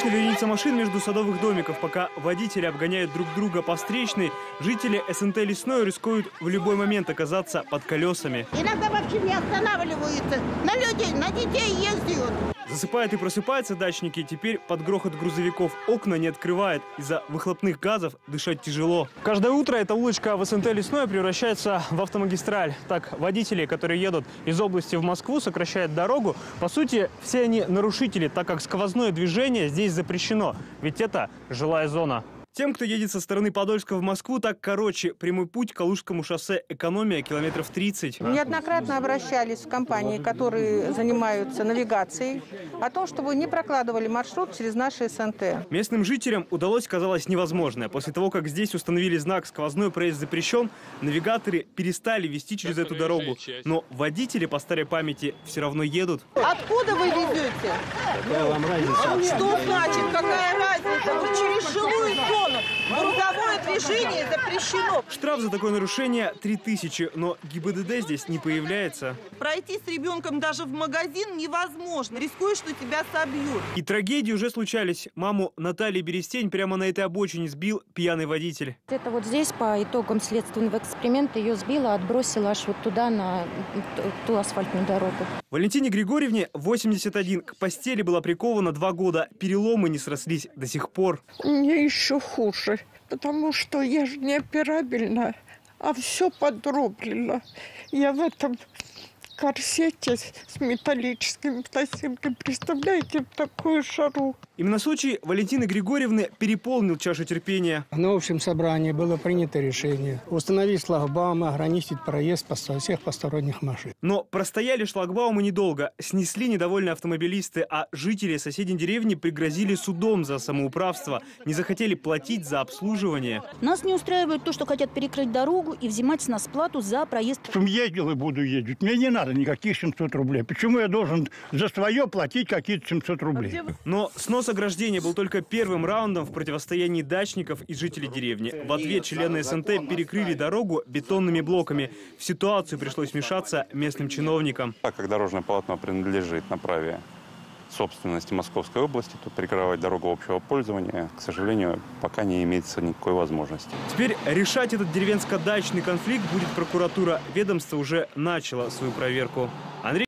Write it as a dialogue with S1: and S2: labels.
S1: Начали вереница машин между садовых домиков. Пока водители обгоняют друг друга по встречной, жители СНТ Лесное рискуют в любой момент оказаться под колесами.
S2: Иногда вообще не останавливаются, на людей, на детей ездят.
S1: Засыпают и просыпаются дачники. Теперь под грохот грузовиков окна не открывают. Из-за выхлопных газов дышать тяжело. Каждое утро эта улочка в СНТ Лесное превращается в автомагистраль. Так, водители, которые едут из области в Москву, сокращают дорогу. По сути, все они нарушители, так как сквозное движение здесь запрещено. Ведь это жилая зона. Тем, кто едет со стороны Подольска в Москву, так короче. Прямой путь к Калужскому шоссе «Экономия» километров 30.
S3: Неоднократно обращались в компании, которые занимаются навигацией, о том, чтобы не прокладывали маршрут через наши СНТ.
S1: Местным жителям удалось, казалось, невозможное. После того, как здесь установили знак «Сквозной проезд запрещен», навигаторы перестали вести через эту дорогу. Но водители по старой памяти все равно едут.
S3: Откуда вы везете?
S1: Какая вам разница?
S3: Что значит, какая разница? Вы через жилую зону. Грузовое движение запрещено.
S1: Штраф за такое нарушение 3000, но ГИБДД здесь не появляется.
S4: Пройти с ребенком даже в магазин невозможно. Рискуешь, что тебя собьют.
S1: И трагедии уже случались. Маму Натальи Берестень прямо на этой обочине сбил пьяный водитель.
S5: Это вот здесь по итогам следственного эксперимента ее сбила, отбросила аж вот туда, на ту асфальтную дорогу.
S1: Валентине Григорьевне 81. К постели была прикована 2 года. Переломы не срослись до сих пор.
S6: Мне еще хуже, потому что я же не операбельна, а все подроблено. Я в этом корсете с металлическими пластинками, представляете, в такую жару.
S1: Именно случай Валентины Григорьевны переполнил чашу терпения.
S7: На общем собрании было принято решение установить шлагбаумы, ограничить проезд всех посторонних машин.
S1: Но простояли шлагбаумы недолго. Снесли недовольные автомобилисты, а жители соседней деревни пригрозили судом за самоуправство. Не захотели платить за обслуживание.
S8: Нас не устраивает то, что хотят перекрыть дорогу и взимать с нас плату за проезд.
S9: Ездил и буду ездить. Мне не надо никаких 700 рублей. Почему я должен за свое платить какие-то 700 рублей?
S1: Но снос ограждения был только первым раундом в противостоянии дачников и жителей деревни. В ответ члены СНТ перекрыли дорогу бетонными блоками. В ситуацию пришлось вмешаться местным чиновникам.
S10: Так как дорожное полотно принадлежит на праве собственности Московской области, то перекрывать дорогу общего пользования, к сожалению, пока не имеется никакой возможности.
S1: Теперь решать этот деревенско-дачный конфликт будет прокуратура. Ведомство уже начало свою проверку.